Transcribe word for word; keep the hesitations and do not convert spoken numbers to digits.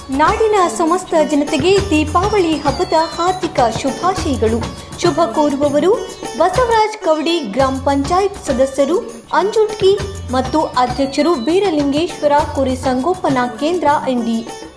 ನಾಡಿನ ಸಮಸ್ತ ಜನತೆಗೆ ದೀಪಾವಳಿ ಹಬ್ಬದ ಹಾರ್ದಿಕ ಶುಭಾಶಯಗಳು. ಶುಭ ಕೋರುವವರು ಬಸವರಾಜ್ ಕವಡಿ, ಗ್ರಾಮ ಪಂಚಾಯತ್ ಸದಸ್ಯರು ಅಂಜುಟ್ಕಿ ಮತ್ತು ಅಧ್ಯಕ್ಷರು ಬೀರಲಿಂಗೇಶ್ವರ ಕುರಿ ಸಂಗೋಪನಾ ಕೇಂದ್ರ ಇಂಡಿ.